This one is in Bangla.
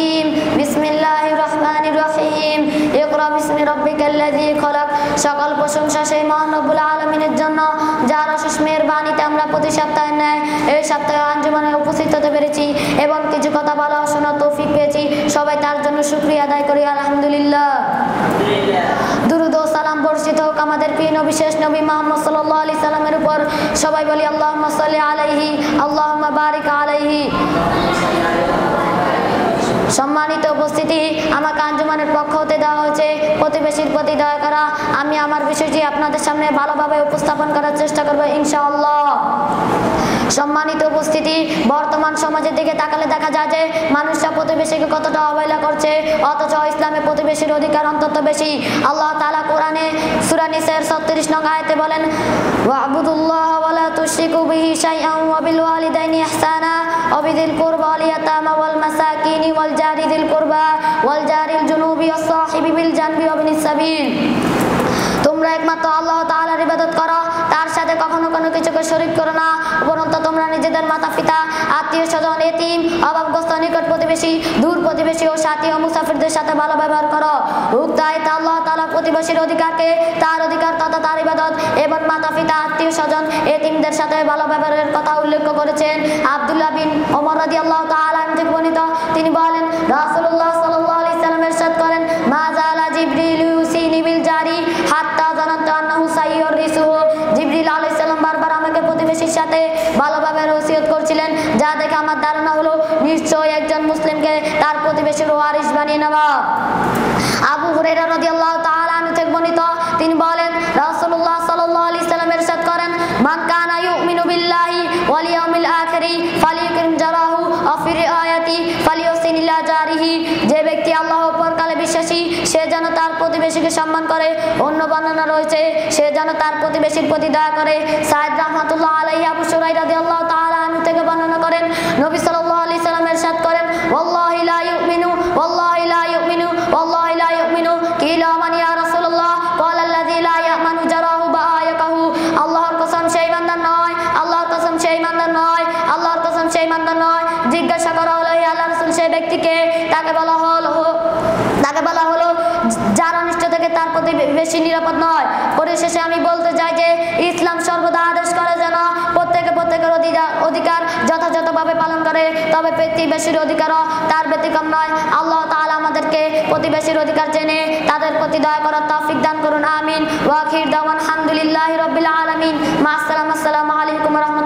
الرجيم بسم الله الرحمن الرحيم اقرأ باسم ربك الذي خلق সকল প্রশংসা সেই মহান রব্বুল আলামিনের জন্য যার অশেষ মেহেরবানিতে আমরা প্রতি সপ্তাহে ন্যায় এই সপ্তাহে আঞ্জুমানে উপস্থিত হতে পেরেছি এবং কিছু কথা বলা ও শোনার তৌফিক পেয়েছি। সবাই তার জন্য শুকরিয়া আদায় করি আলহামদুলিল্লাহ। দুরূদ ও সালাম বর্ষিত হোক আমাদের প্রিয় নবী শেষ নবী মুহাম্মদ সাল্লাল্লাহু আলাইহি সাল্লামের উপর। সবাই বলি আল্লাহুম্মা সাল্লি আলাইহি আল্লাহুম্মা বারিক আলাইহি। সম্মানিত উপস্থিতি, আমাকে আঞ্জুমানের পক্ষ হতে দেওয়া হয়েছে প্রতিবেশীর প্রতি দয়া করা। আমি আমার বিষয়টি আপনাদের সামনে ভালোভাবে উপস্থাপন করার চেষ্টা করব ইনশাআল্লাহ। সম্মানিত উপস্থিতি, বর্তমান সমাজের দিকে তাকালে দেখা যায় যে মানুষরা প্রতিবেশীকে কতটা অবহেলা করছে, অথচ ইসলামে প্রতিবেশীর অধিকার অন্তত বেশি। আল্লাহ তাআলা কোরআনে সূরা নিসার 36 নং আয়াতে বলেন, ওয়া'বুদুল্লাহ ওয়া লা তুশরিকু বিহি শাইআন ওয়া বিল ওয়ালিদাইনি ইহসানা ওয়া বিযিল কুরবা ওয়াল ইয়াতামা ওয়াল মাসাকিনি ওয়াল জারি যিল কুরবা ওয়াল জারিল জুনুবি ওয়াস সাহিবি বিল জানবি ওয়া বিনিস সাবিল। তোমরা একমাত্র আল্লাহ তাআলার ইবাদত করো, তার সাথে কখনো কোনো কিছুকে শরীক করো না, উপরন্তু তোমরা নিজেদের মাতা-পিতা, আত্মীয়-স্বজন, এতিম, অভাবগ্রস্ত, নিকট প্রতিবেশী, দূর প্রতিবেশী ও সাথী ও মুসাফিরদের সাথে ভালো ব্যবহার করো। উক্ত আয়াতে আল্লাহ তাআলা প্রতিবেশীর অধিকারকে তার অধিকার তথা তার ইবাদত এবং মাতা-পিতা, আত্মীয়-স্বজন, এতিমদের সাথে ভালো ব্যবহারের কথা উল্লেখ করেছেন। আব্দুল্লাহ বিন ওমর রাদিয়াল্লাহু তাআলা আনহু থেকে বর্ণিত, তিনি বলেন, রাসূলুল্লাহ সাল্লাল্লাহু আলাইহি সাল্লাম ইরশাদ করেন, মা যালা জিবরিল ইউসিনি বিল জারি হাত্তা জানাতু আন্নাহু সাইয়ুরিসুহু। জিবরিল আলাইহিস সালাম বারবার আমাকে প্রতিবেশীর সাথে ভালোভাবে ওসিয়ত করছিলেন, যা দেখে আমার ধারণা হলো নিশ্চয়ই একজন মুসলিমকে তার প্রতিবেশীর ওয়ারিস বানিয়ে নেওয়া। আবু হুরায়রা রাদিয়াল্লাহু তাআলা আনহু থেকে বর্ণিত, তিনি বলেন, রাসূলুল্লাহ সাল্লাল্লাহু আলাইহি সাল্লাম ইরশাদ করেন, মান কানা ইউমিনু বিল্লাহি ওয়াল ইয়াউমিল আখিরি ফালিয়ুকরিম জারাহু ওয়া ফি রিআয়াতি ফালিয়ুহসিন ইলা জারিহি। যে ব্যক্তি আল্লাহ ও পরকালে বিশ্বাসী, সে যেন তার প্রতিবেশীকে সম্মান করে। অন্য বর্ণনা রয়েছে, সে যেন তার প্রতিবেশীর প্রতি দয়া করে। সাইদ রাহমাতুল্লাহ আলাইহি আবু শুরাইহ রাদিয়াল্লাহু তাআলা আনহু থেকে বর্ণনা করেন, নবী সাল্লাল্লাহু আলাইহি সাল্লাম ইরশাদ করেন, ওয়াল্লাহি লা ইউমিনু ওয়াল্লাহি লা ইউমিনু ওয়াল্লাহি লা ইউমিনু। কিলা মান ইয়া রাসূলুল্লাহ? ক্বালা আল্লাযী লা ইয়ামানু জারাহু বাআয়াকাহু। আল্লাহর কসম সেই ইমানদার নয়, আল্লাহর কসম সেই ইমানদার নয়, আল্লাহর কসম সেই ইমানদার নয়। জিজ্ঞাসা করা হলো, হে আল্লাহর রাসূল, সেই ব্যক্তিকে? তাকে বলা হলো যার অনিষ্ট থেকে তার প্রতি বেশি নিরাপদ নয়। পরিশেষে আমি বলতে চাই যে ইসলাম সর্বদা আদেশ করে যেন প্রত্যেকের অধিকার যথাযথভাবে পালন করে, তবে প্রতিবেশীর অধিকারও তার ব্যতিক্রম নয়। আল্লাহ তাআলা আমাদেরকে প্রতিবেশীর অধিকার জেনে তাদের প্রতি দয়া করার তৌফিক দান করুন, আমিন। ওয়া আখির দাওয়ানা আলহামদুলিল্লাহি রাব্বিল আলামিন। মা আসসালামু আলাইকুম ওয়া রাহমাতুল্লাহ।